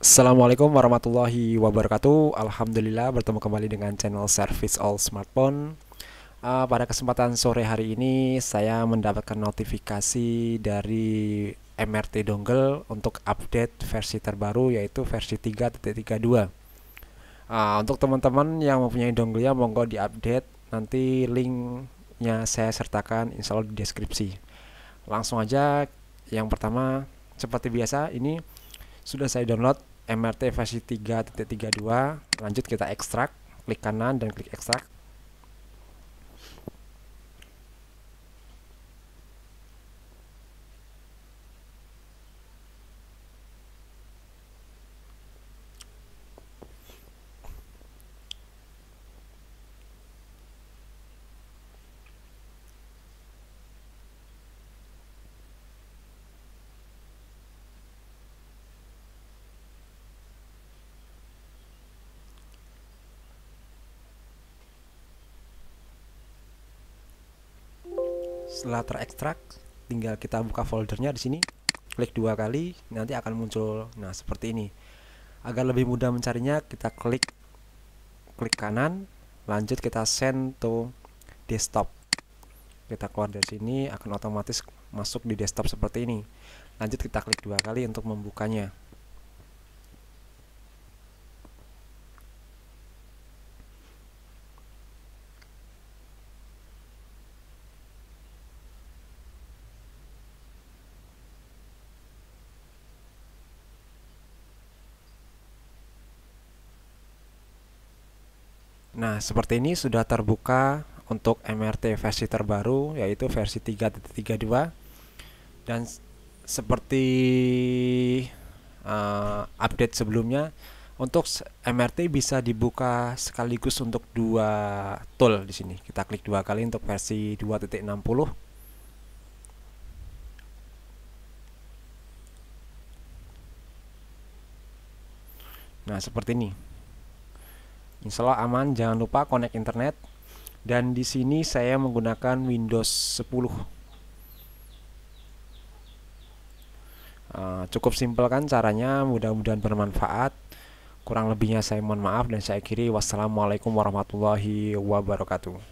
Assalamualaikum warahmatullahi wabarakatuh. Alhamdulillah bertemu kembali dengan channel Service All Smartphone. Pada kesempatan sore hari ini saya mendapatkan notifikasi dari MRT Dongle untuk update versi terbaru, yaitu versi 3.32. Untuk teman-teman yang mempunyai dongle-nya, monggo diupdate. Nanti linknya saya sertakan insya Allah di deskripsi. Langsung aja, yang pertama seperti biasa ini sudah saya download MRT versi 3.32. Lanjut kita ekstrak, klik kanan dan klik ekstrak. Setelah terekstrak, tinggal kita buka foldernya di sini. Klik dua kali, nanti akan muncul. Nah, seperti ini. Agar lebih mudah mencarinya, kita klik kanan, lanjut kita send to desktop. Kita keluar dari sini, akan otomatis masuk di desktop seperti ini. Lanjut kita klik dua kali untuk membukanya. Nah, seperti ini sudah terbuka untuk MRT versi terbaru, yaitu versi 3.32. Dan seperti update sebelumnya, untuk MRT bisa dibuka sekaligus untuk dua tool di sini. Kita klik dua kali untuk versi 2.60. Nah, seperti ini. Insya Allah aman, jangan lupa connect internet. Dan di sini saya menggunakan Windows 10. Cukup simpel kan caranya, mudah-mudahan bermanfaat. Kurang lebihnya saya mohon maaf dan saya akhiri. Wassalamualaikum warahmatullahi wabarakatuh.